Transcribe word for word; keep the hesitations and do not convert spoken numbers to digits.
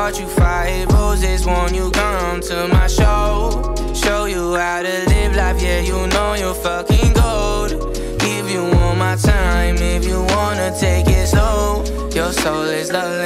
bought you five roses, won't you come to my show? Show you how to live life, yeah, you know you're fucking gold. Give you all my time if you wanna take it slow. Your soul is the